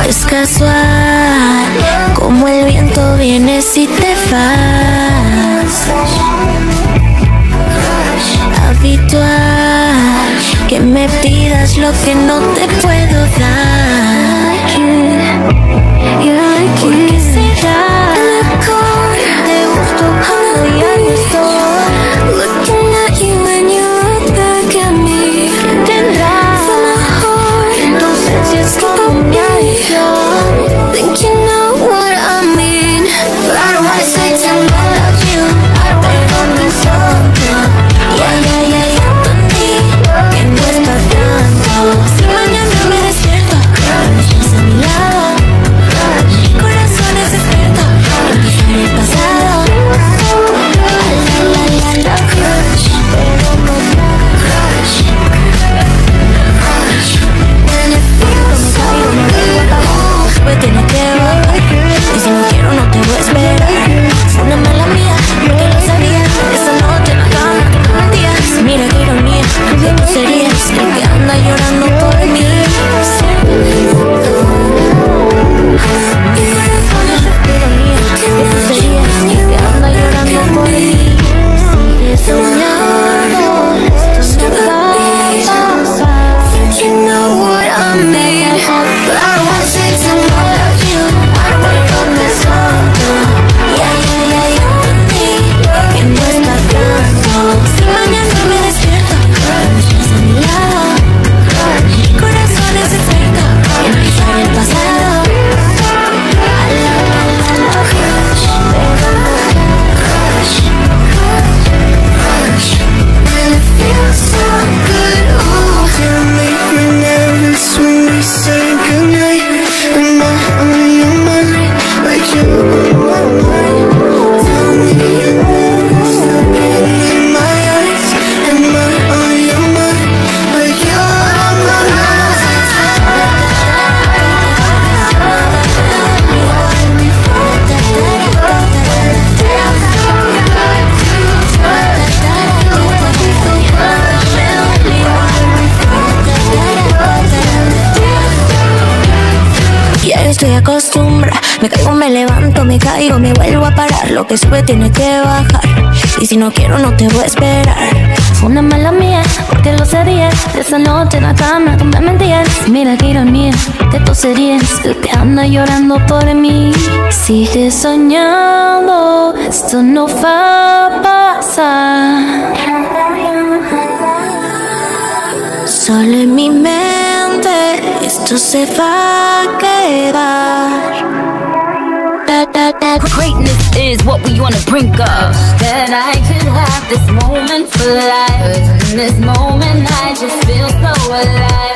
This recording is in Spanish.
Es casual, como el viento vienes y te vas. Habitual, que me pidas lo que no te puedo dar. ¿Por qué será? Te gusto cuando ya no estoy. Looking at you when you look back at me. ¿Qué tendrás? Fue mejor en tu ausencia, es como mi adicción. Think you know what I mean, but I don't wanna say too much. I love you, I don't wanna comenzar. Yeah, entendí que no es para tanto. Si mañana me despierto, estás a mi lado. Mi corazón es experto en pisar el pasado. I love you, pero no crush. When it feels so good, pues tienes que bajar. Y si no quiero no te voy a esperar. Fue una mala mía, porque lo sabía. Esa noche en la cama te mentías. Mira qué ironía, que tú serías el que anda llorando por mí. Estoy acostumbrada, me caigo, me levanto, me caigo, me vuelvo a parar. Lo que sube tiene que bajar. Y si no quiero no te voy a esperar. Fue una mala mía, porque lo sabías. Esa noche en la cama tú me mentías. Mira qué ironía, que tú serías el que anda llorando por mí. Si te he soñado, esto no va a pasar. Solo en mi mente esto se va a quedar. Greatness is what we on the brink of. That I could have this moment for life. 'Cause in this moment I just feel so alive.